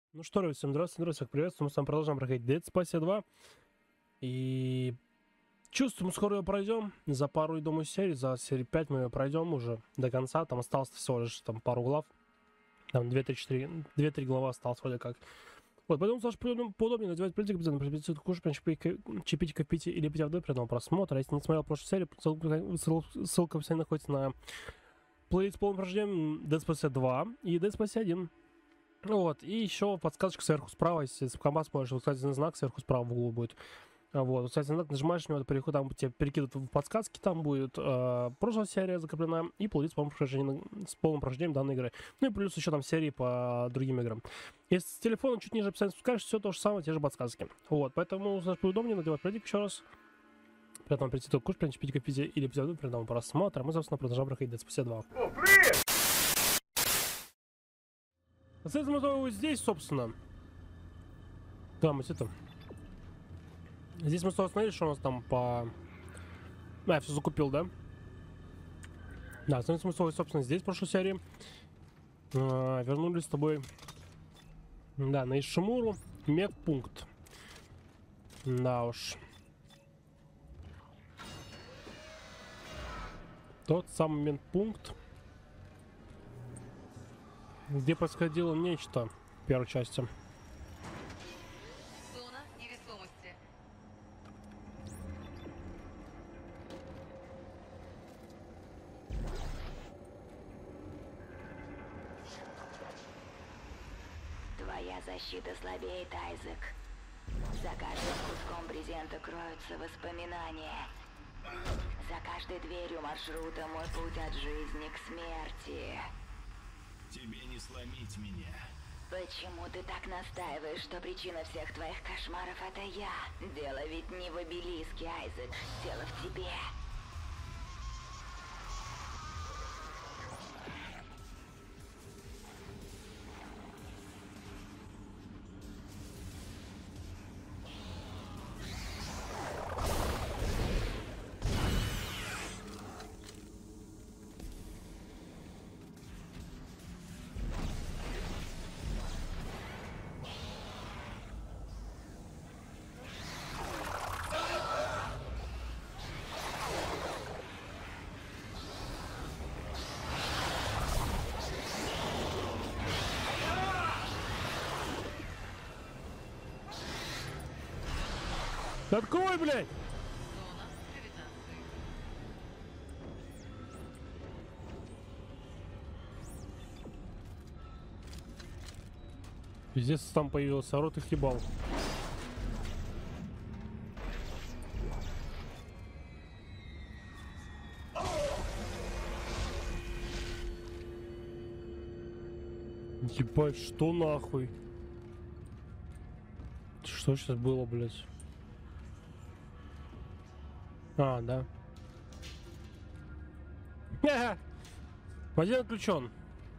Ну что, ребят, всем здравствуйте, всех приветствую. Мы с вами продолжаем проходить Dead Space 2. И чувствую, мы скоро ее пройдем. За пару, я думаю, серий, за серию 5 мы ее пройдем уже до конца. Там осталось всего лишь там пару глав. Там 2-3 главы осталось вроде как. Вот, поэтому, Саша, поудобнее надевать плитик, обязательно прибиться кушать, чипить кофе или пить воды при одном просмотре. Если не смотрел прошлую серию, ссылка в описании находится на плейлист с полным прохождением Dead Space 2 и Dead Space 1. Вот, и еще подсказочка сверху справа, если в комбат смотришь, вот, кстати, знак сверху справа в углу будет. Вот, кстати, знак нажимаешь на него, переход, там тебе перекидывают в подсказки, там будет прошлая серия закреплена и плейлист с полным прохождением данной игры. Ну и плюс еще там серии по другим играм. Если с телефона чуть ниже описания спускаешь, все то же самое, те же подсказки. Вот, поэтому, значит, удобнее надевать плитик еще раз. При этом прийти только кушать, пить кофе или пить воду, перед просмотром. Мы, собственно, продолжаем проходить Dead Space 2. Соответственно, мы здесь, собственно. Да, мы это. Здесь мы остановились, что у нас там по... я все закупил, да? Да, соответственно, мы, собственно, здесь в прошлой серии. Вернулись с тобой. Да, на Ишимуру. Медпункт. Да уж. Тот самый медпункт, где происходило нечто в первой части. Зона невесомости. Твоя защита слабеет, Айзек. За каждым куском брезента кроются воспоминания. За каждой дверью маршрута мой путь от жизни к смерти. Тебе не сломить меня. Почему ты так настаиваешь, что причина всех твоих кошмаров — это я? Дело ведь не в обелиске, Айзек. Дело в тебе. Открой, блядь! Зона гравитации. Пиздец, там появился, рот их ебал. Ебать, что нахуй? Что сейчас было, блядь? А, да. Один отключен.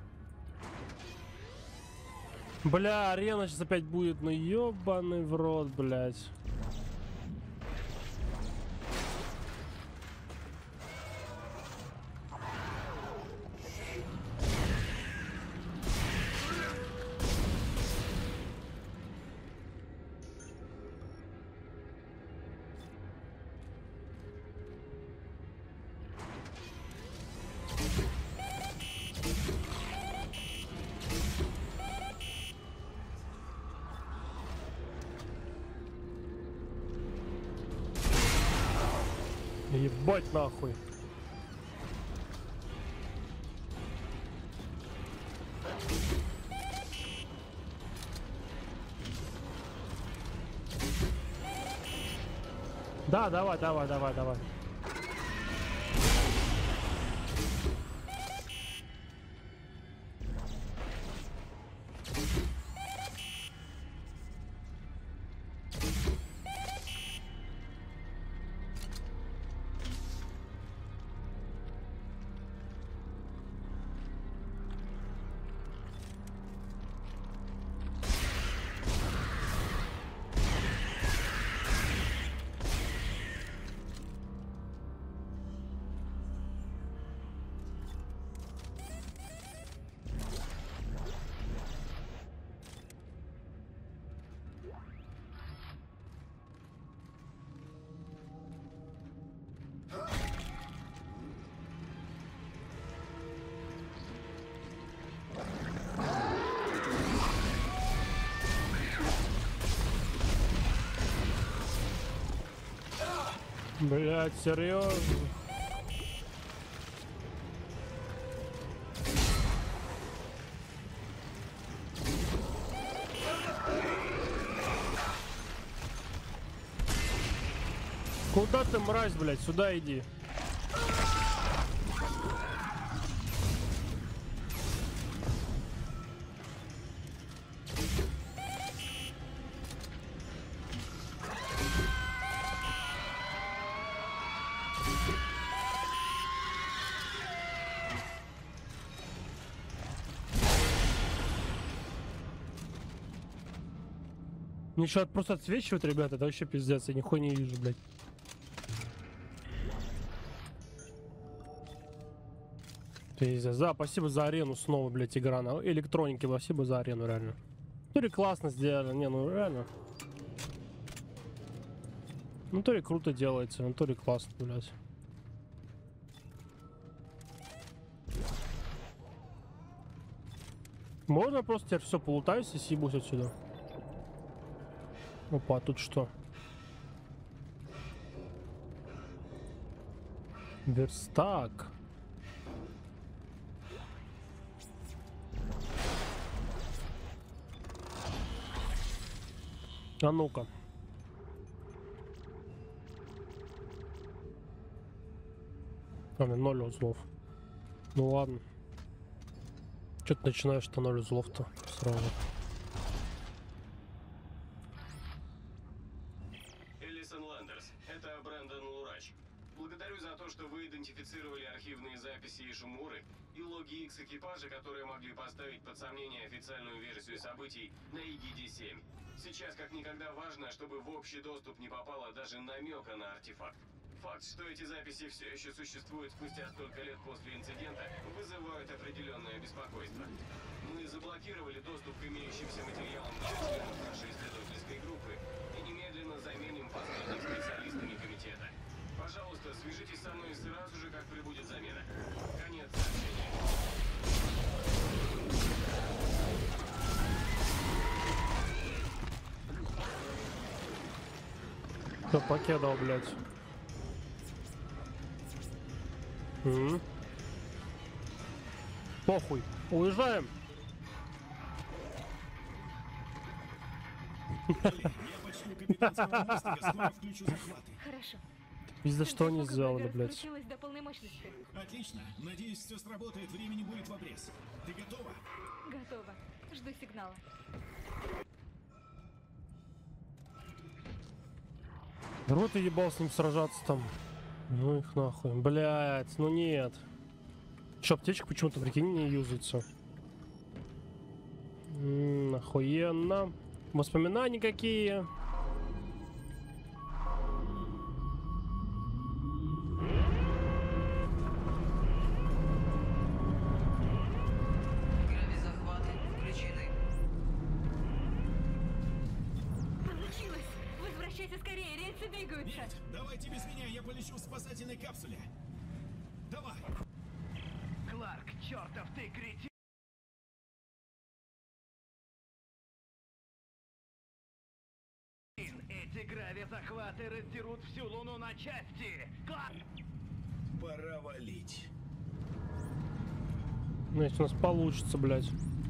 Бля, арена сейчас опять будет, ну ебаный в рот, блядь. Ебать нахуй. Да, давай. Блять, серьезно? Куда ты, мразь, блядь? Сюда иди. Мне что, просто отсвечивает, ребята? Это вообще пиздец, я нихуя не вижу, блядь. Пиздец. Да, спасибо за арену снова, блядь, игра на электронике. Спасибо за арену, реально. Ну ли классно сделали, не, ну реально. Ну то ли круто делается, ну то ли классно, блядь. Можно просто теперь все полутаюсь и съебусь отсюда. Опа, а тут что? Верстак. А ну-ка. А, у меня 0 узлов. Ну ладно. Че ты начинаешь-то 0 узлов-то сразу? Элисон Ландерс, это Брэндон Лурач. Благодарю за то, что вы идентифицировали архивные записи Ишимуры и логи X экипажа, которые могли поставить под сомнение официальную версию событий на ИГД-7. Сейчас как никогда важно, чтобы в общий доступ не попало даже намека на артефакт. Факт, что эти записи все еще существуют спустя столько лет после инцидента, вызывает определенное беспокойство. Мы заблокировали доступ к имеющимся материалам для членов нашей исследовательской группы и немедленно заменим последних специалистами комитета. Пожалуйста, свяжитесь со мной сразу же, как прибудет замена. Конец сообщения. Кто покедал, блядь? Похуй. Уезжаем. Я почти у капитанского мостика, скоро включу захваты. Хорошо. Пизда, что они сделали, блядь? Раскрутилась до полной мощности. Отлично. Надеюсь, все сработает, времени будет в обрез. Ты готова? Готово. Жду сигнала. Вот и ебал с ним сражаться там. Ну их нахуй. Блядь, ну нет. Че, аптечка почему-то, прикинь, не юзается. Охуенно. Воспоминания какие. Гравизахваты включены. Получилось! Возвращайся скорее, рельсы двигаются. Нет, давайте без меня, я полечу в спасательной капсуле. Давай. Кларк, чертов ты кретин! Эти грави-захваты раздерут всю Луну на части! Кларк! Пора валить. Ну, если у нас получится, блядь.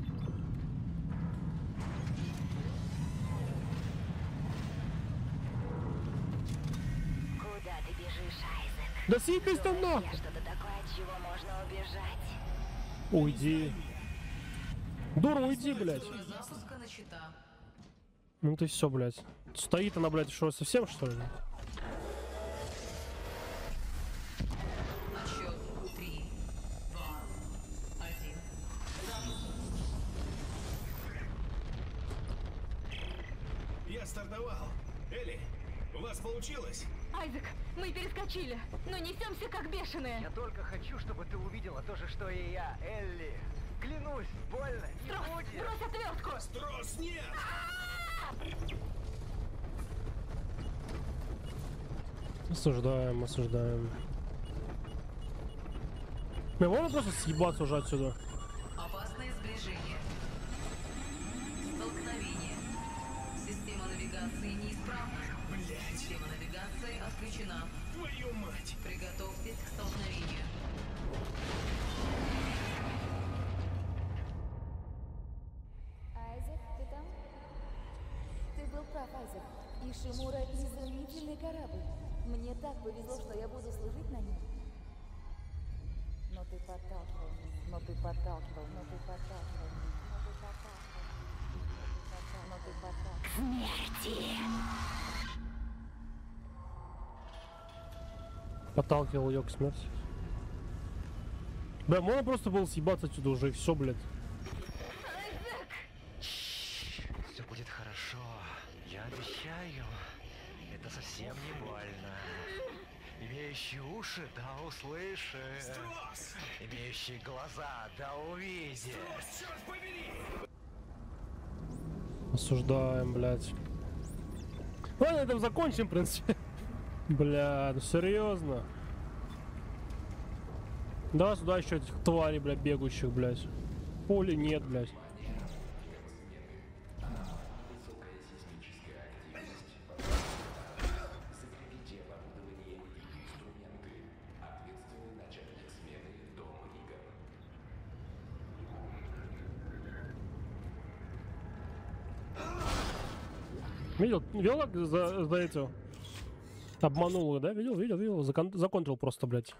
Куда ты бежишь, Айзек? Да съебись там нахуй! Я что-то такое, от чего можно убежать. Уйди. Дура, уйди, блядь. Процедура запуска начата. Ну ты все, блядь. Стоит она, блядь, что совсем, что ли? Отсчет 3, 2, 1. Я стартовал. Элли, у вас получилось? Айзек, мы перескочили, но несемся как бешеные. Я только хочу, чтобы ты увидела то же, что и я, Элли. Клянусь, больно не Трос, будет. брось отвертку! Трос, нет! Осуждаем, осуждаем. Мы можем просто съебаться уже отсюда? Опасное сближение. Столкновение. Система навигации неисправна. Система навигации отключена. Твою мать! Приготовьтесь к столкновению. Айзек, ты там? Ты был прав, Айзек. Ишимура — изумительный корабль. Мне так повезло, что я буду служить на нем. Но ты подталкивал меня, но ты подталкивал, но ты подталкивал меня, но ты подталкивал, но ты подталкивал. Подталкивал ее к смерти. Бля, можно просто было съебаться отсюда уже и все, блядь. Все будет хорошо. Я обещаю. Это совсем не больно. Имеющий уши, да услышит. Строс! Имеющий глаза, да увидит. Черт побери! Осуждаем, блядь. Ладно, на этом закончим, в принципе. Бля, ну серьезно. Да, сюда еще этих тварей, блядь, бегущих, блядь. Поля нет, блядь. Видел, как за этим обманул, да? Видел. Законтрил просто, блядь.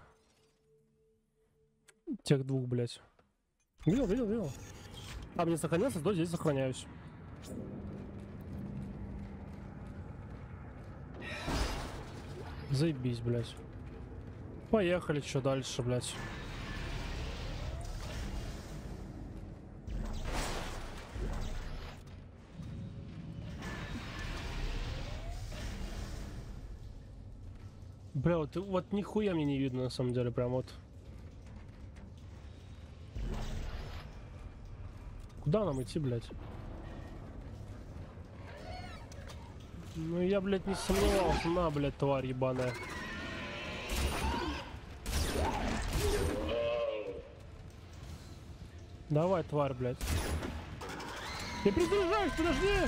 Тех двух, блядь. Видел. Там не сохранился, то здесь сохраняюсь. Заебись, блядь. Поехали, что дальше, блядь. Бля, вот нихуя мне не видно, на самом деле, прям вот. Куда нам идти, блядь? Ну я, блядь, не сомневался. На, блядь, тварь ебаная. Давай, тварь, блядь. Ты приближаешь, подожди!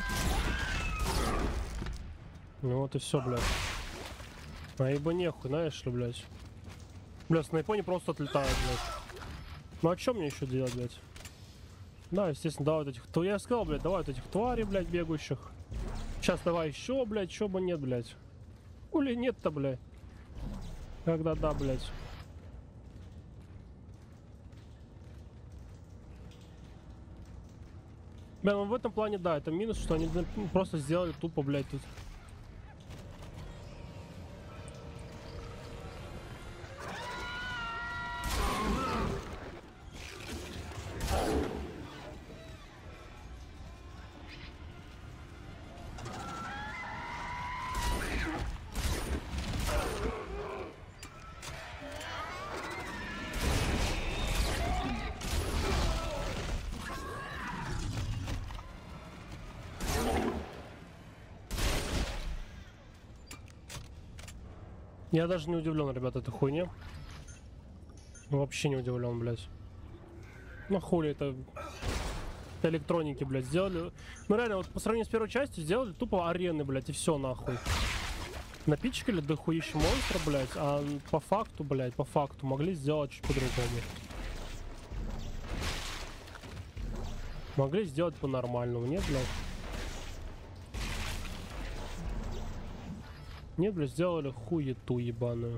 Ну вот и все, блядь. А ибо нехуй, знаешь ли, блядь. Бля, снайпони просто отлетают, блядь. Ну а что мне еще делать, блядь? Да, естественно, давай вот этих... То я сказал, блядь, давай вот этих тварей, блядь, бегущих. Сейчас давай еще, блядь, чё бы нет, блядь. Хули нет-то, блядь. Когда да, блядь. Бля, ну в этом плане, да, это минус, что они просто сделали тупо, блядь, тут. Я даже не удивлен, ребята, этой хуйне. Вообще не удивлен, блядь. Ну хули это электроники, блядь, сделали. Ну реально, вот по сравнению с первой частью сделали тупо арены, блядь, и все нахуй. Напичкали дохуища монстра, блядь, а по факту, блядь, по факту могли сделать чуть по-другому. Могли сделать по-нормальному, нет, блядь? Нет, блядь, сделали хуету ебаную.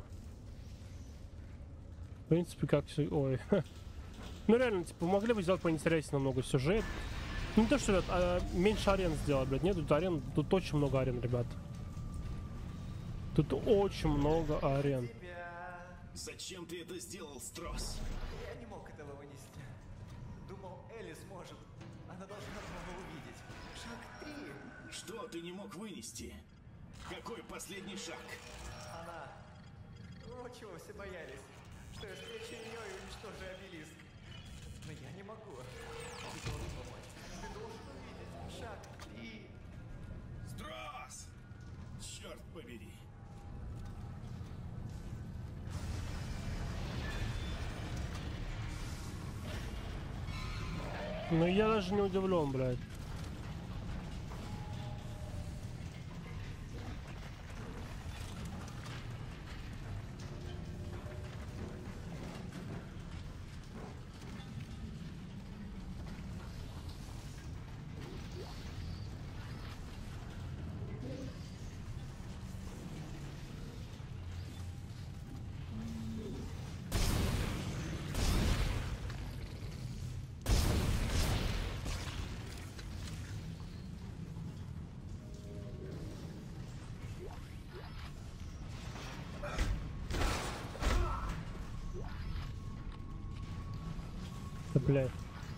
В принципе, как все... Ой. Ну реально, типа, могли бы сделать поинтереснее намного сюжет. Ну не то, что, ребят, а меньше арен сделать, блядь. Нет, тут арен, тут очень много арен, ребят. Тут очень много арен. Зачем ты это сделал, Строс? Я не мог этого вынести. Думал, Элли сможет. Она должна была увидеть. Шаг 3. Что ты не мог вынести? Какой последний шаг? Она... Вот чего все боялись. Что я встречу ее и уничтожу обелиск. Но я не могу. Ты должен помочь. Ты должен увидеть. Шаг 3. Строс! Черт побери. Ну я даже не удивлен, блядь. Бля.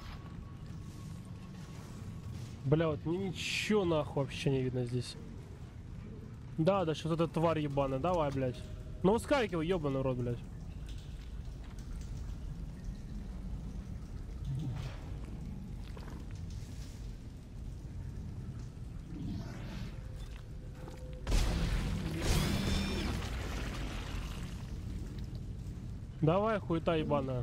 Бля, вот мне ничего нахуй вообще не видно здесь. Да, да, что-то эта тварь ебаная. Давай, блядь. Ну выскакивай, ебаный рот, блядь. Давай, хуета ебаная.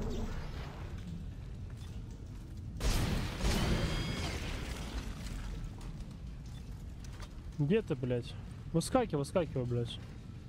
Где ты, блядь? Выскакивай, выскакивай, блядь.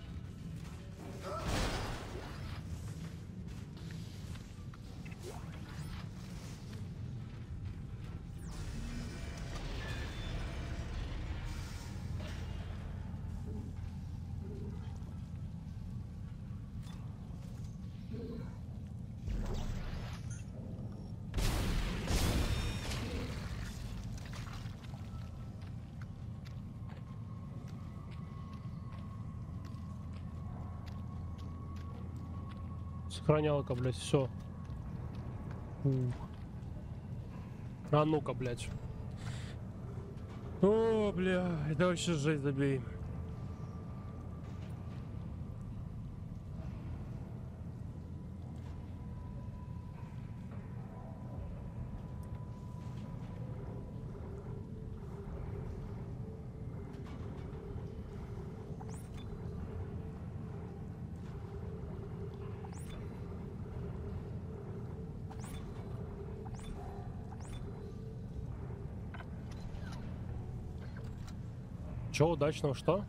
Сохранялка, блядь, все. А ну-ка, блядь. О, бля, это вообще жесть, забей. Чё, удачного что?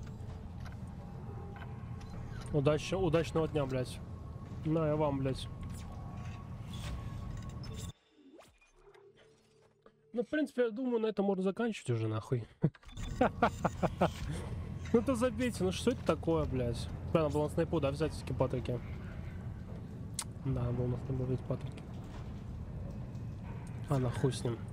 Удачного дня, блядь. На, я вам, блядь. Ну, в принципе, я думаю, на этом можно заканчивать уже, нахуй. Ну, то забейте, ну что это такое, блядь? Надо было на снайпу, да, взять эти патрики. Да, надо было на снайпу взять патрики. А, нахуй с ним.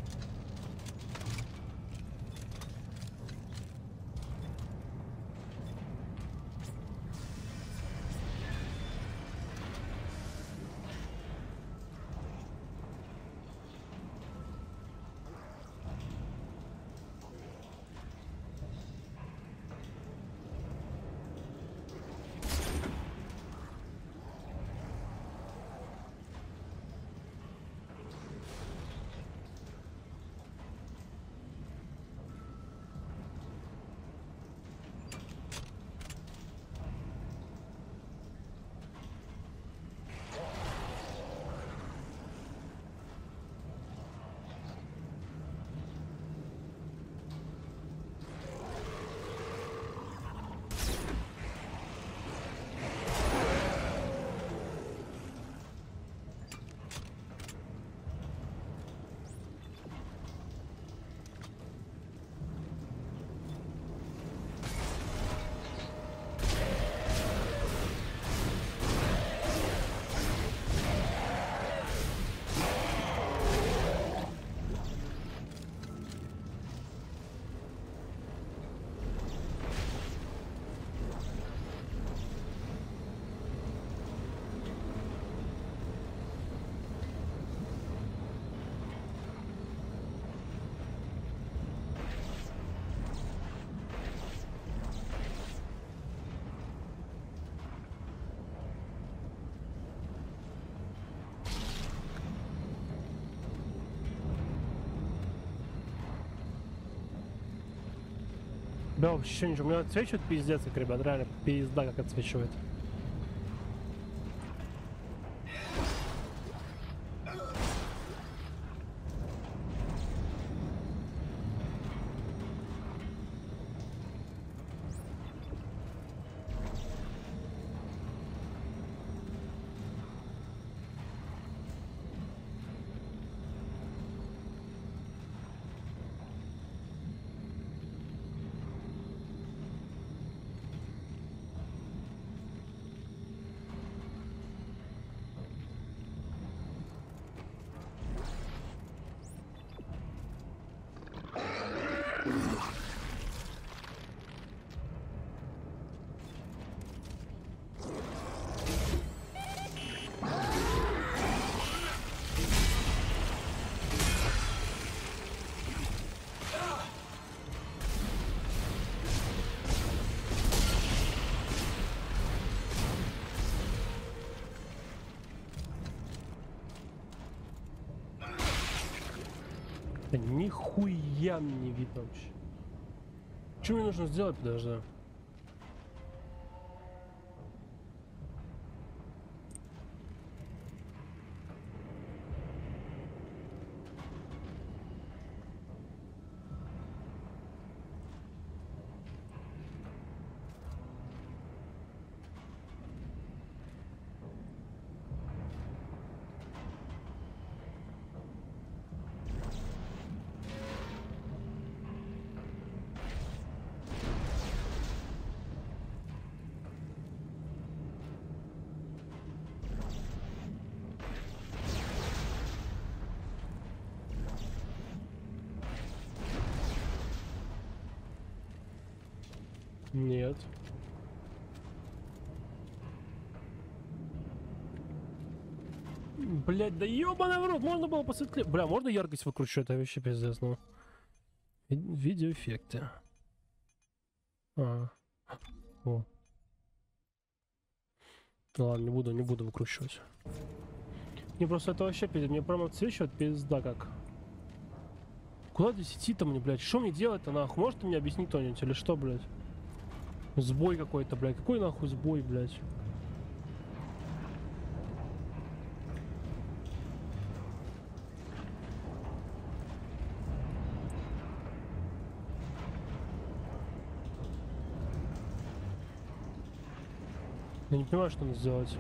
Да, вообще ничего. У меня отсвечивает пиздец, как, ребят, реально пизда как отсвечивает. Да нихуя мне не видно вообще. Что мне нужно сделать, подожди? Нет. Блять, да ёбаный в рот, можно было посветлее. Бля, можно яркость выкручивать, это вообще пиздец, ну. Видеоэффекты. О. Ладно, не буду выкручивать. Не, просто это вообще пиздец, мне прямо отсвечивает пизда как. Куда здесь идти-то мне, блядь? Что мне делать-то нахуй? Может ты мне объяснить кто-нибудь или что, блядь? Сбой какой-то, блядь. Какой нахуй сбой, блядь? Я не понимаю, что надо сделать.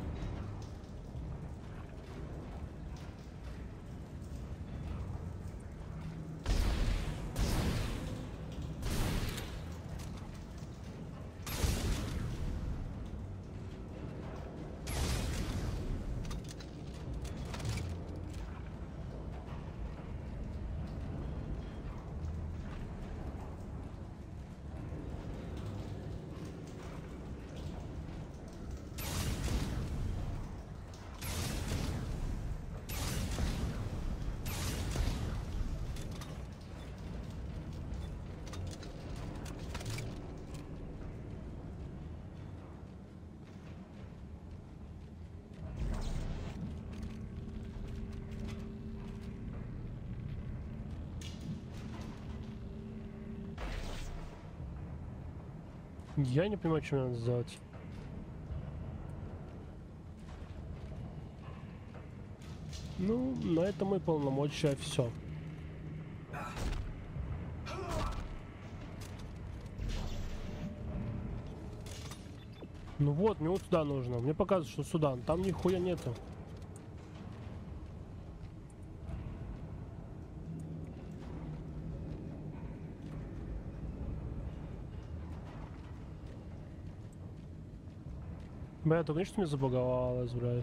Я не понимаю, что мне надо сделать. Ну, на этом и полномочия все. Ну вот, мне вот сюда нужно. Мне показывают, что сюда. Там нихуя нету. Бля, только конечно мне забаговалось, блядь.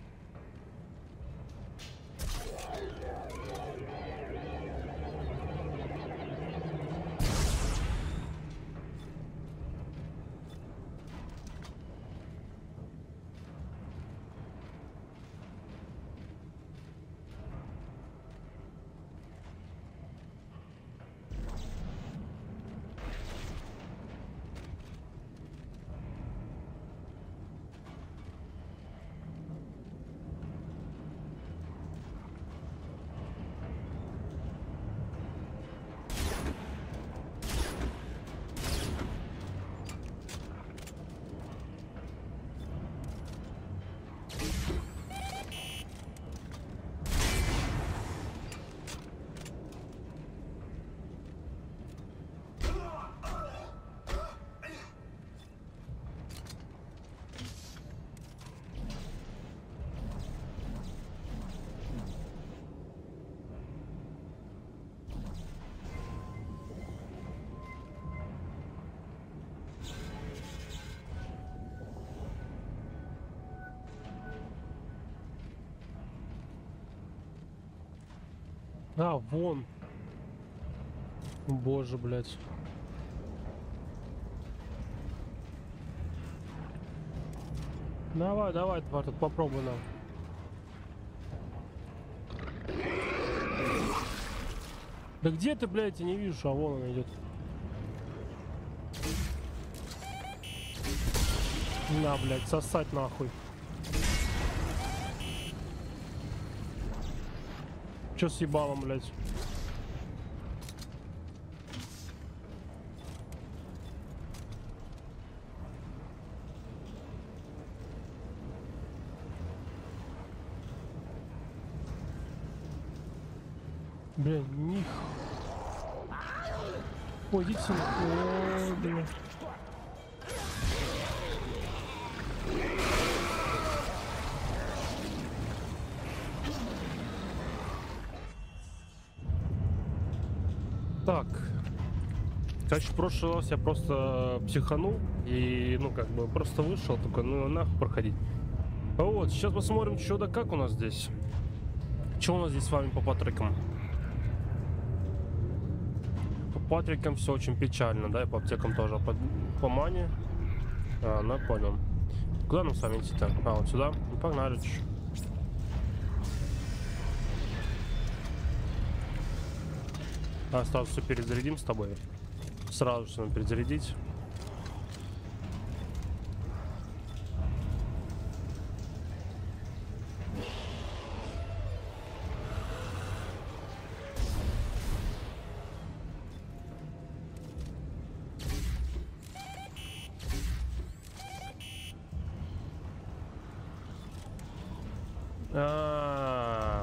А, вон. Боже, блядь. Давай, давай, тварь, тут попробуй нам. Да где ты, блядь, я не вижу, а вон он идет. На, блядь, сосать нахуй. Чё с ебалом, блядь? Бля, них. Ой, идите сюда. О, бля. Так. Короче, в прошлый раз я просто психанул и, ну, как бы, просто вышел, такой, ну, нахуй проходить. Вот, сейчас посмотрим, что да как у нас здесь. Что у нас здесь с вами по патрикам? По патрикам все очень печально, да, и по аптекам тоже. По мане. А, ну, я понял. Куда нам с вами идти-то? А, вот сюда? Ну, погнали. А, сразу все перезарядим с тобой. Сразу все надо перезарядить. А-а-а.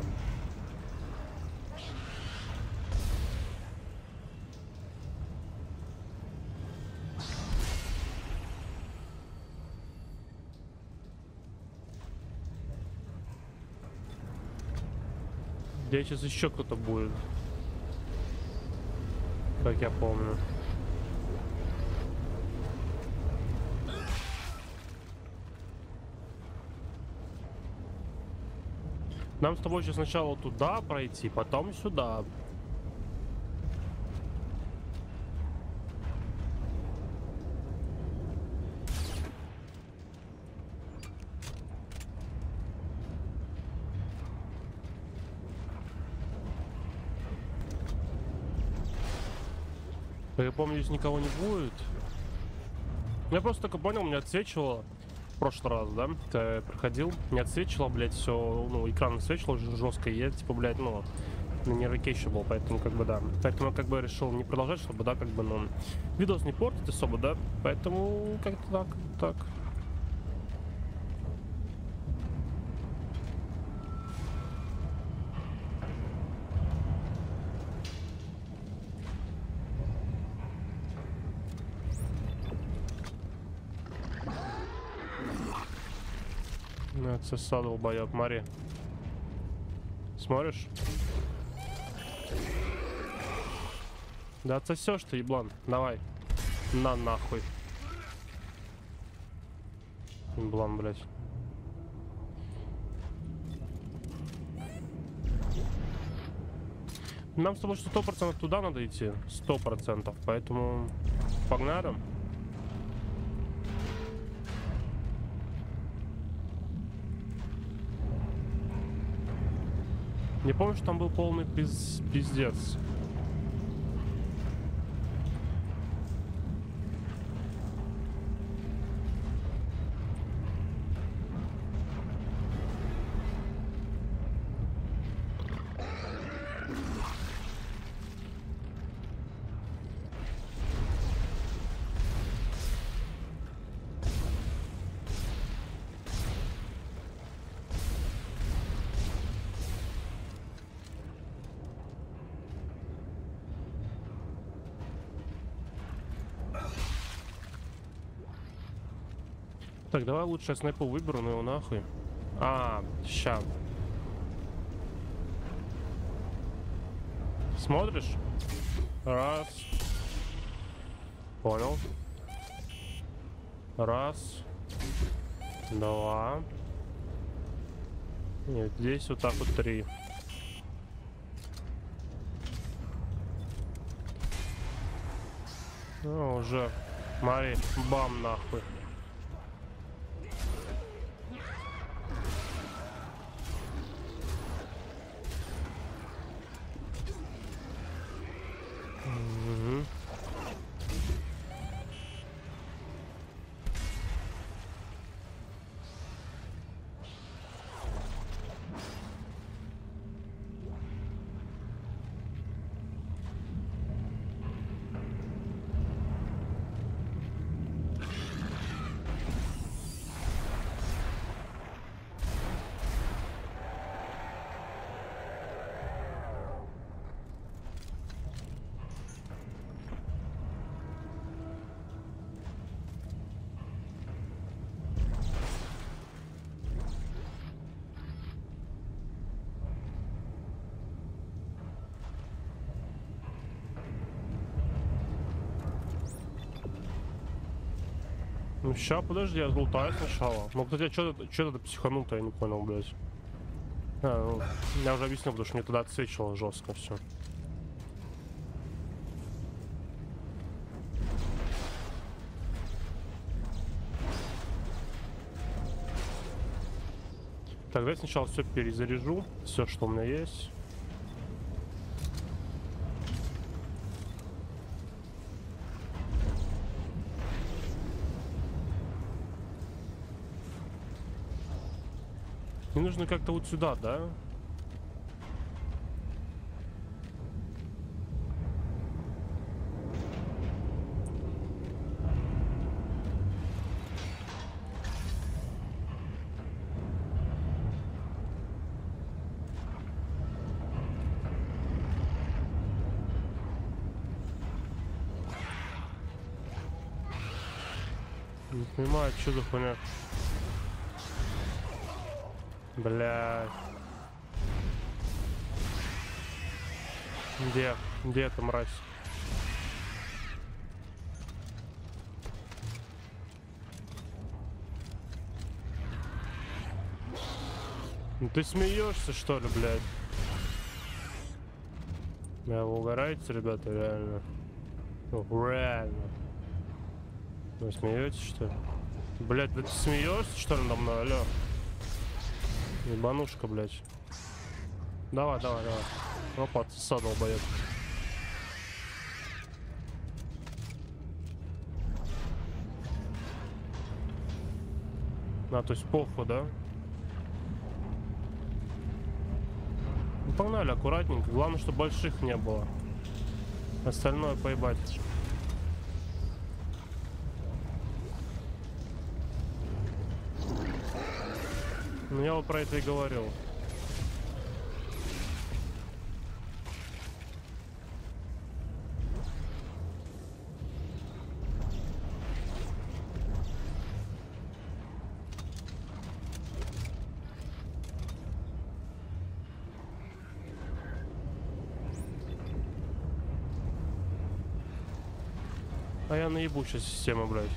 Здесь сейчас еще кто-то будет. Как я помню. Нам с тобой сейчас сначала туда пройти, потом сюда. Я помню, здесь никого не будет. Я просто только понял, мне отсвечивало в прошлый раз, да? Ты проходил, не отсвечивало, блядь, все, ну, экран отсвечивал очень жестко, и я, типа, блядь, ну, на нервике еще был, поэтому, как бы, да. Поэтому я, как бы, решил не продолжать, чтобы, да, как бы, ну, видос не портить особо, да? Поэтому, как-то так. Отсосал, долбоёб, Мари. Смотришь? Да отсосешь ты, еблан. Давай. На нахуй. Еблан, блядь. Нам с тобой 100% туда надо идти. 100%. Поэтому погнали. Не помню, что там был полный пиздец. Так, давай лучше я снайпу выберу, но его нахуй. А, ща. Смотришь? Раз. Понял. Раз. Два. Нет, здесь вот так вот 3. Ну, уже. Смотри, бам нахуй. Ну ща, подожди, я лутаю сначала. Ну, кстати, что это психанул-то, я не понял, блядь. Ну, я уже объяснил, потому что мне тогда отсвечивало жестко все. Тогда я сначала все перезаряжу, все, что у меня есть. Мне нужно как-то вот сюда, да? Не понимаю, что за хуйня. Блядь. Где эта мразь? Ну ты смеешься, что ли, блядь? Вы угораете, ребята, реально? Ну, реально. Вы смеетесь, что ли? Блядь, ты смеешься, что ли, надо мной, алло? Ебанушка, блядь. Давай. Опа, отсоса, долбоёб. А, то есть похуй, да? Ну, погнали, аккуратненько. Главное, чтобы больших не было. Остальное поебать. Ну, я вот про это и говорил. А я наебу сейчас систему, блядь.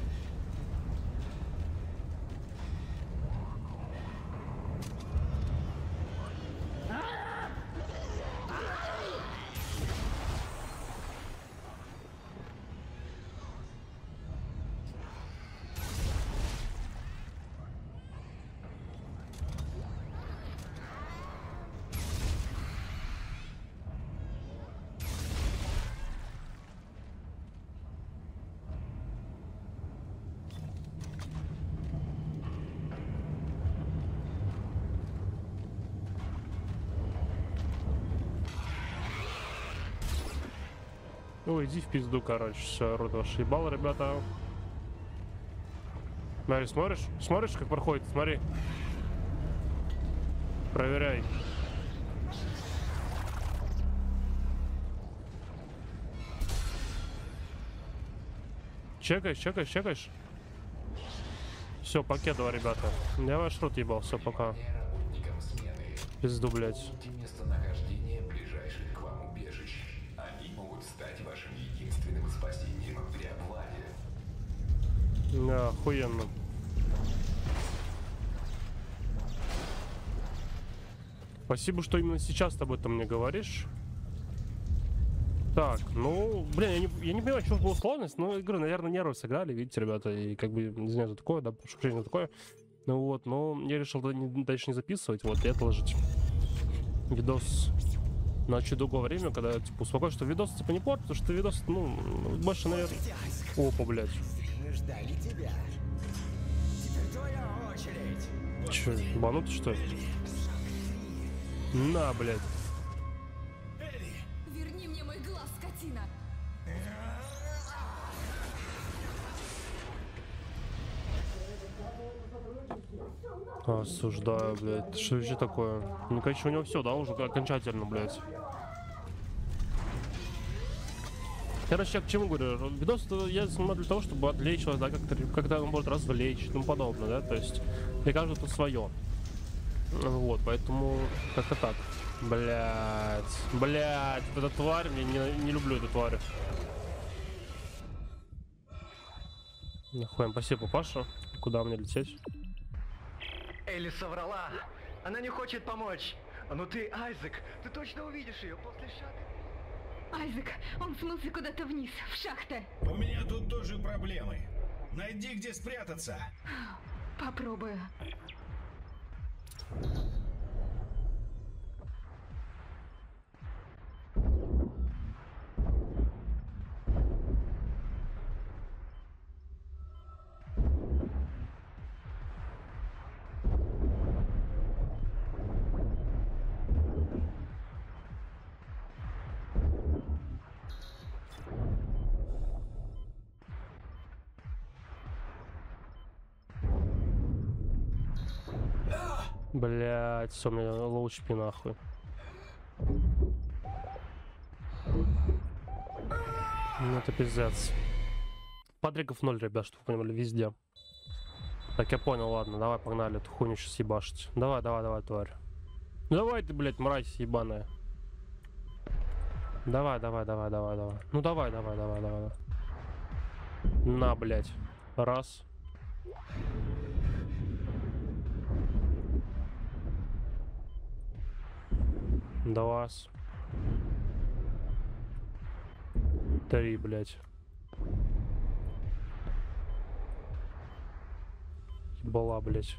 Ну, иди в пизду, короче. Все, рот ваш ебал, ребята. Смотри, смотришь? Смотришь, как проходит? Смотри. Проверяй. Чекаешь? Все, покедово, ребята. Я ваш рот ебал, все, пока. Пизду, блядь. Местонахождение ближайших к вам убежищ. Они могут стать вашим единственным спасением при обвале. Да, охуенно. Спасибо, что именно сейчас ты об этом мне говоришь. Так, ну, блин, я не понимаю, что была сложность, но игры, наверное, нервы сыграли, видите, ребята, и как бы, не знаю, что такое, да, прошу прощения, такое. Ну вот, но я решил дальше не записывать, вот, и отложить видос на чуть другое время, когда, типа, успокоюсь, что видос, типа, не портит, потому что видос, ну, больше, наверное... Опа, блядь. Мы ждали тебя. Теперь твоя очередь. Че, ебанутый, что ли? На, блядь. Верни мне мой глаз, скотина! Осуждаю, блядь. Что вообще такое? Ну, конечно, у него все, да, уже окончательно, блядь. Короче, я к чему говорю? Видос я снимаю для того, чтобы отвлечь вас, да, как-то он может развлечь и тому подобное, да, то есть для каждого это свое. Вот, поэтому как-то так. Блядь, эта тварь, я не люблю эту тварь. Нахуй, спасибо, Паша. Куда мне лететь? Элли соврала. Она не хочет помочь. Ну ты, Айзек, ты точно увидишь ее после шага? Айзек, он смылся куда-то вниз, в шахты. У меня тут тоже проблемы. Найди, где спрятаться. Попробую. Блять, все, мне лоу-HP нахуй. Ну это пиздец. Патриков 0, ребят, чтобы вы понимали, везде. Так, я понял, ладно, давай, погнали эту хуйню сейчас ебашить. Давай, тварь. Давай ты, блядь, мразь ебаная. Давай. Ну давай. На, блядь. Раз. Два. 3, блядь. Ебала, блядь.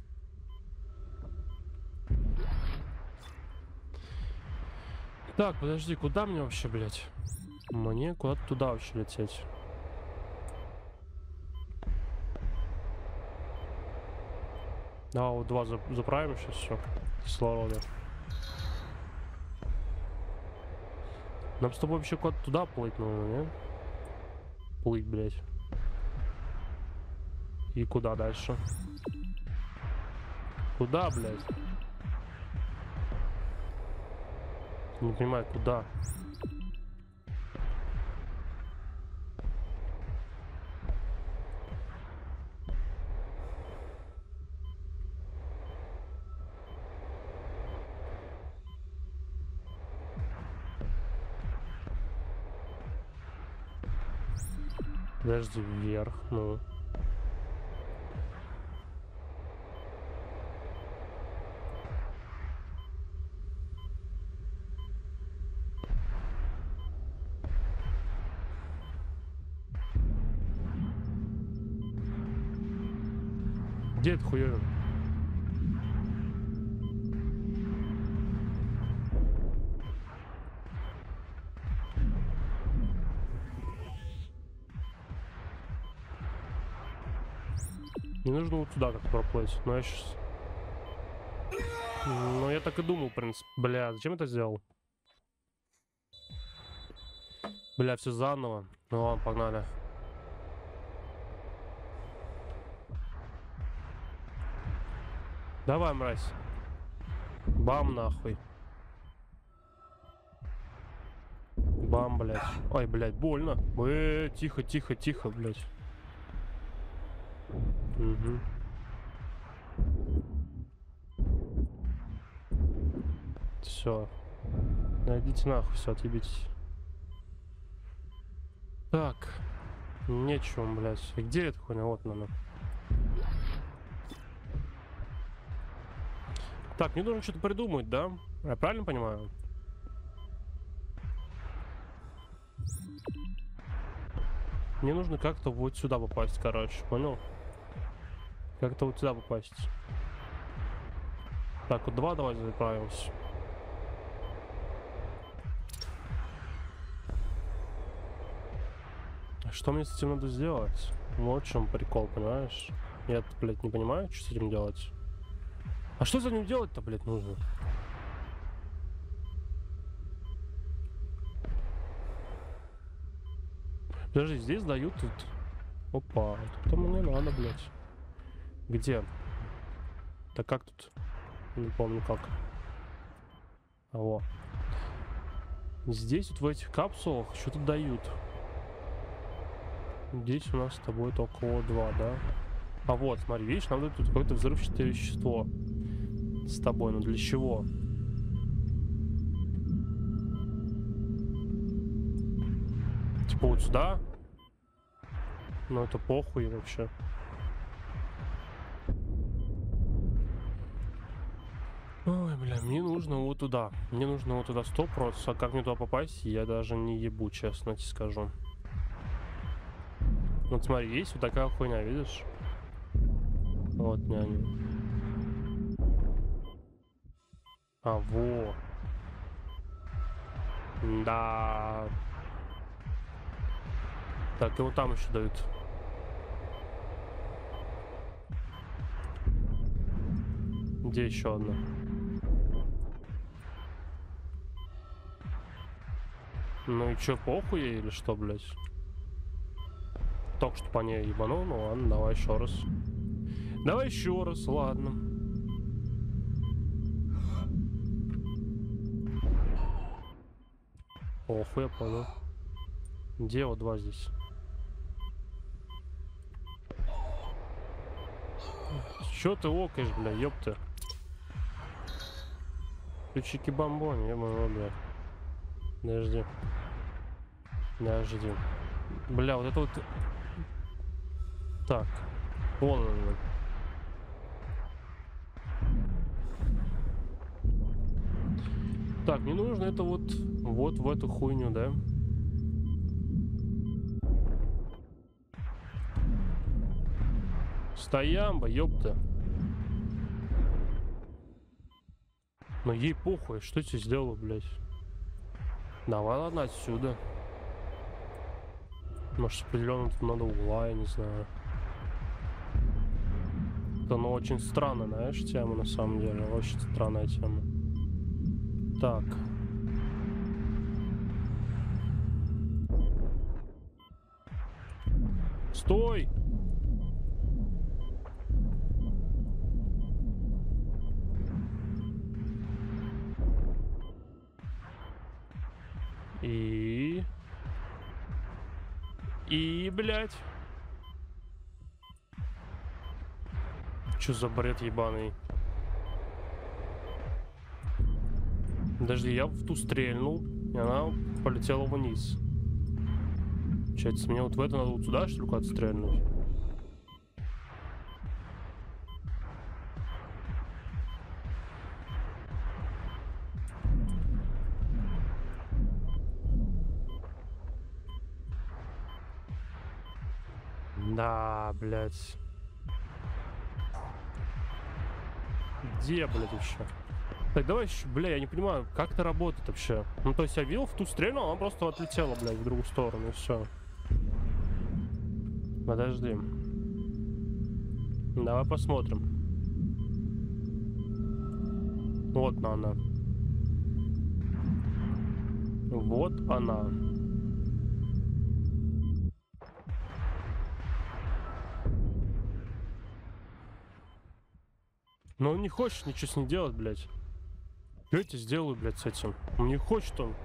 Так, подожди, куда мне вообще, блядь? Мне куда-то туда вообще лететь. А, вот 2 заправим сейчас, все. Кислорода. Нам с тобой вообще куда-то туда плыть нужно, не? Плыть, блядь. И куда дальше? Куда, блядь? Не понимаю, куда? Подожди, вверх, ну. Где это хуёвин? Не нужно вот сюда как проплыть, но я сейчас... Ну, я так и думал, в принципе. Бля, зачем это сделал? Бля, все заново. Ну ладно, погнали. Давай, мразь. Бам, нахуй. Бам, блядь. Ой, блядь, больно. Тихо, блядь. Угу. Все. Найдите нахуй, все, отъебитесь. Так. Нечего, блядь. Где эта хуйня? Вот она. Так, мне нужно что-то придумать, да? Я правильно понимаю? Мне нужно как-то вот сюда попасть, короче, понял? Как-то вот сюда попасть. Так, вот 2 давайте заправимся. Что мне с этим надо сделать? Вот в чем прикол, понимаешь? Я, блядь, не понимаю, что с этим делать. А что за ним делать-то, блядь, нужно? Подожди, здесь дают тут... Опа, тут мне надо, блядь. Где? Так как тут? Не помню как. А во. Здесь вот в этих капсулах что-то дают. Здесь у нас с тобой только O2, да? А вот, смотри, видишь, нам дают тут какое-то взрывчатое вещество. С тобой, ну для чего? Типа вот сюда? Ну это похуй вообще. Ой, бля, мне нужно вот туда. Мне нужно вот туда 100%. А как мне туда попасть, я даже не ебу, честно тебе скажу. Вот смотри, есть вот такая хуйня, видишь? Вот, няня. А, во. Да. Так, и вот там еще дают. Где еще одна? Ну и чё, похуй ей или что, блядь? Только что по ней ебанул, ну ладно, давай еще раз. Давай еще раз, ладно. Охуй, я понял. Где вот два здесь? Чё ты окаешь, бля, ёпта? Ключики бомбони, ё-моё, бля. Подожди. Подожди. Бля, вот это вот... Так. Вон он. Так, мне нужно это вот в эту хуйню, да? Стоямба, ёпта. Но ей похуй, что я тебе сделал, блядь? Давай, ладно, отсюда. Может, определенно тут надо угла, я не знаю. Это, ну, очень странная, знаешь, тема, на самом деле. Очень странная тема. Так. Стой! И, блядь. Чё за бред ебаный? Подожди, я в ту стрельнул, и она полетела вниз. Получается, мне вот в это надо вот сюда, что ли, куда-то стрельнуть? Да, блядь. Где, блядь, вообще? Так, давай еще, бля, я не понимаю, как это работает вообще. Ну, то есть я видел в ту стрельну, она просто отлетела, блядь, в другую сторону, и все. Подожди. Давай посмотрим. Вот она. Вот она. Но он не хочет ничего с ней делать, блядь. Что я тебе сделаю, блядь, с этим? Он не хочет он.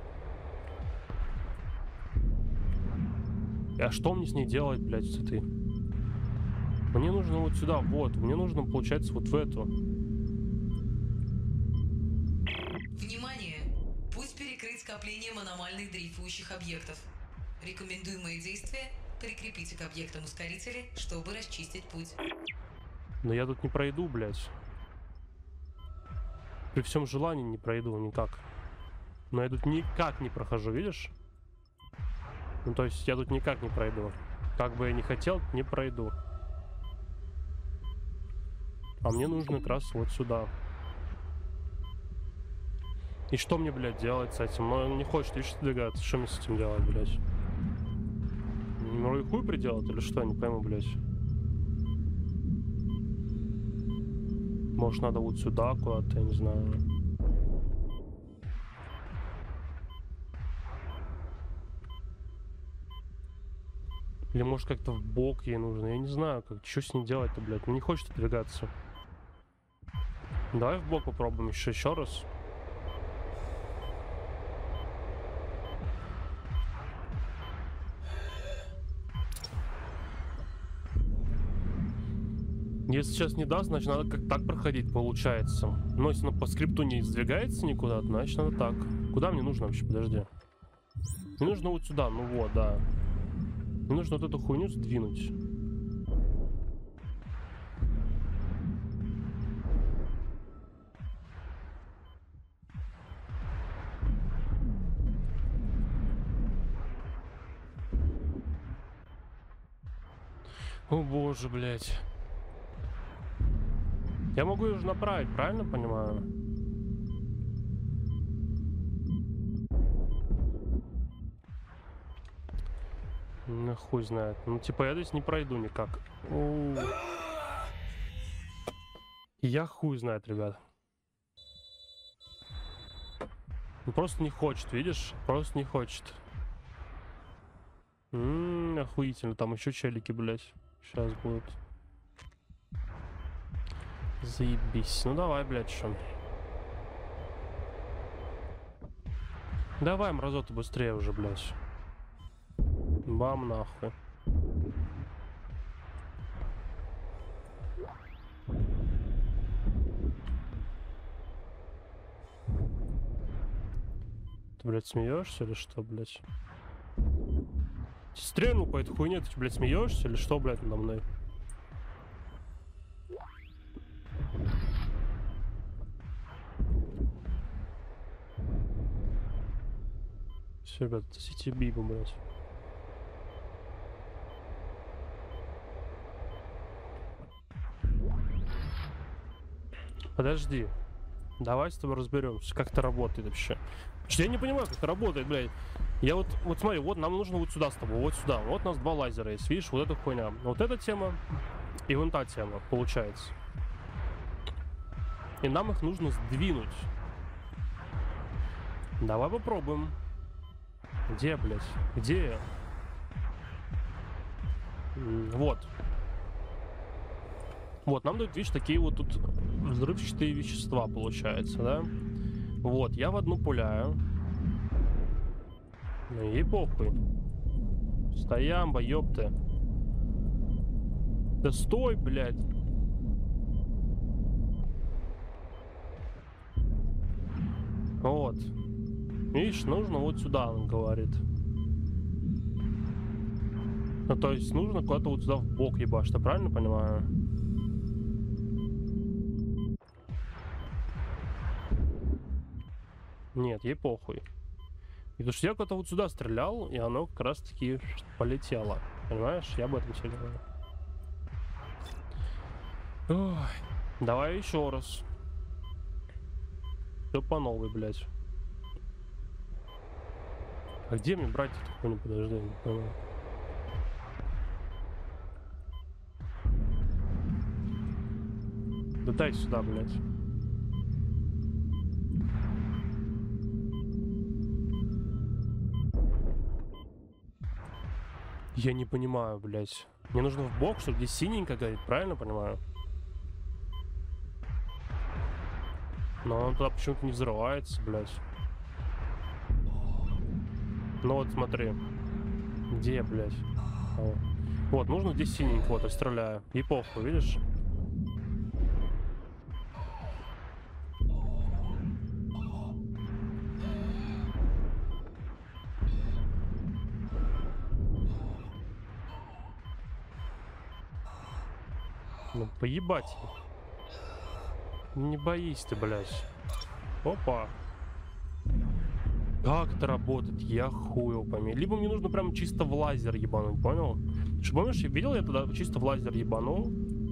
А что мне с ней делать, блядь, с этой? Мне нужно вот сюда, вот. Мне нужно, получается, вот в эту. Внимание! Путь перекрыт скоплением аномальных дрейфующих объектов. Рекомендуемые действия – прикрепите к объектам ускорители, чтобы расчистить путь. Но я тут не пройду, блядь. При всем желании не пройду никак. Но я тут никак не прохожу, видишь? Ну, то есть я тут никак не пройду. Как бы я не хотел, не пройду. А мне нужно как раз вот сюда. И что мне, блядь, делать с этим? Ну, он не хочет, видишь, двигаться. Что мне с этим делать, блядь? Ну, и хуй приделать или что? Я не пойму, блядь. Может, надо вот сюда куда-то, я не знаю. Или может как-то в бок ей нужно. Я не знаю, как, что с ней делать-то, блядь. Ну, не хочет двигаться. Давай в бок попробуем еще раз. Если сейчас не даст, значит надо как так проходить, получается. Но если она по скрипту не сдвигается никуда, значит надо так. Куда мне нужно вообще? Подожди. Мне нужно вот сюда, ну вот, да. Мне нужно вот эту хуйню сдвинуть. О боже, блядь. Я могу ее же направить, правильно понимаю? Ну хуй знает. Ну типа я здесь не пройду никак. Оу. Я хуй знает, ребят. Он просто не хочет, видишь? Просто не хочет. Охуительно. Там еще челики, блядь. Сейчас будут. Заебись. Ну давай, блядь, что? Давай, мразота, быстрее уже, блядь. Бам, нахуй. Ты, блядь, смеешься или что, блядь? Стрельнул по этой хуйне, ты, блядь, смеешься или что, блядь, надо мной? Все, ребят, сети бибу, блядь. Подожди. Давай с тобой разберемся, как это работает вообще. Что я не понимаю, как это работает, блядь. Я вот смотри, вот нам нужно вот сюда с тобой, вот сюда. Вот у нас два лазера есть, видишь, вот эта хуйня. Вот эта тема и вон та тема, получается. И нам их нужно сдвинуть. Давай попробуем. Где, блядь? Где? Вот. Вот, нам дают, видишь, такие вот тут взрывчатые вещества, получается, да? Вот, я в одну пуляю. Ну, ей похуй. Стоямба, ёпты. Да стой, блядь. Вот. Видишь, нужно вот сюда, он говорит. Ну, то есть нужно куда-то вот сюда в бок ебашь, я правильно понимаю? Нет, ей похуй. И потому что я куда-то вот сюда стрелял, и оно как раз таки полетело. Понимаешь? Я об этом все говорю. Ой. Давай еще раз. Все по новой, блядь. А где мне брать эту хуйню? Подожди, не понимаю. Да дай сюда, блядь. Я не понимаю, блядь. Мне нужно в бок, чтобы здесь синенько горит, правильно понимаю? Но он туда почему-то не взрывается, блядь. Ну вот смотри. Где, блядь? О. Вот, нужно здесь синенько, вот, я стреляю. И похуй, видишь? Ну, поебать. Не боись ты, блядь. Опа. Как это работает? Я хуй его пойми. Либо мне нужно прям чисто в лазер ебануть, понял? Что, помнишь, видел я тогда чисто в лазер ебанул?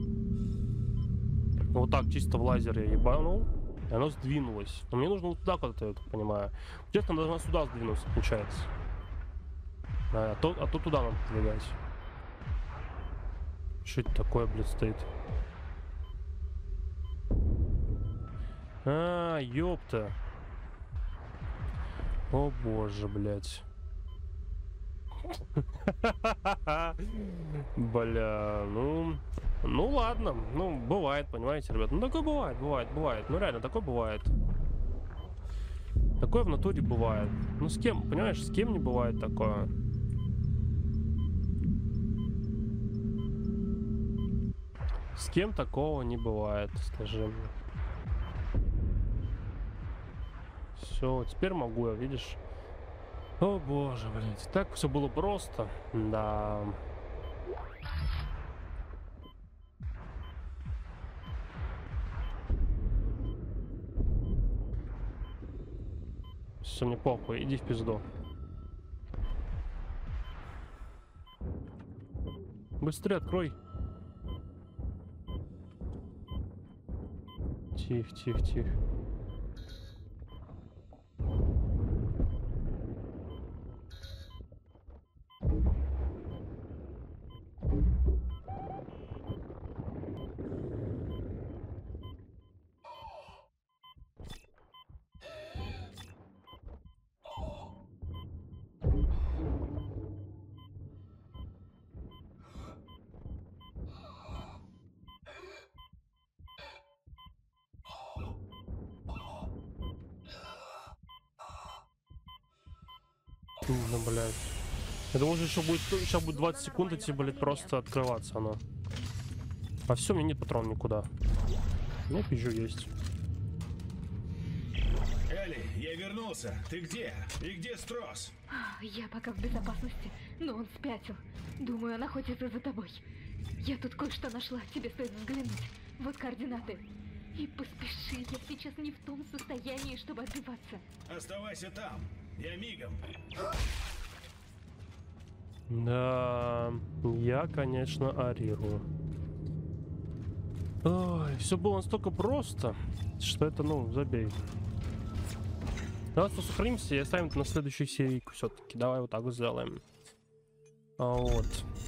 Вот так, чисто в лазер я ебанул. И оно сдвинулось. Но мне нужно вот туда куда-то, я так понимаю. Честно, должна сюда сдвинуться, получается. А то туда надо двигать. Что это такое, блядь, стоит? А, ёпта. О боже, блядь. Бля, ну ладно. Ну, бывает, понимаете, ребят. Ну, такое бывает. Ну, реально, такое бывает. Такое в натуре бывает. Ну, с кем, понимаешь, с кем не бывает такое? С кем такого не бывает, скажи мне. Все, теперь могу я, видишь? О боже, блядь, так все было просто. Да. Все, мне похуй, иди в пизду. Быстрее открой. Тихо, тихо, тихо. Ну, блядь. Я думал, что еще будет, сейчас будет 20 секунд идти, блядь, просто открываться оно. А все, у меня нет патронов никуда. У меня пизжу есть. Элли, я вернулся. Ты где? И где Строс? Я пока в безопасности, но он спятил. Думаю, он охотится за тобой. Я тут кое-что нашла, тебе стоит взглянуть. Вот координаты. И поспеши, я сейчас не в том состоянии, чтобы отбиваться. Оставайся там. Я мигом. Да, я, конечно, орирую. Ой, все было настолько просто, что это, ну, забей. Давай сохранимся и оставим это на следующую серийку все-таки. Давай вот так вот сделаем. Вот.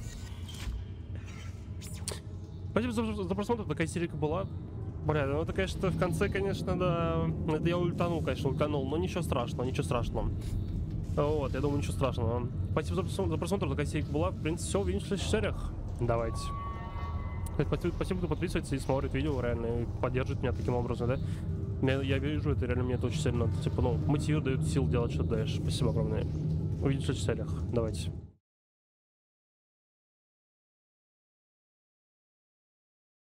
Спасибо за просмотр, такая серийка была. Бля, ну это, конечно, в конце, конечно, да. Это я ультанул, конечно, ультанул, но ничего страшного, ничего страшного. Вот, я думаю, ничего страшного. Спасибо за просмотр, такая серийка была. В принципе, все, увидимся в следующих сериях. Давайте. Спасибо, кто подписывается и смотрит видео, реально, и поддерживает меня таким образом, да. Я вижу, это реально мне это очень сильно, типа, ну, мотивирует, дает сил делать что-то дальше. Спасибо огромное. Увидимся в следующих сериях. Давайте.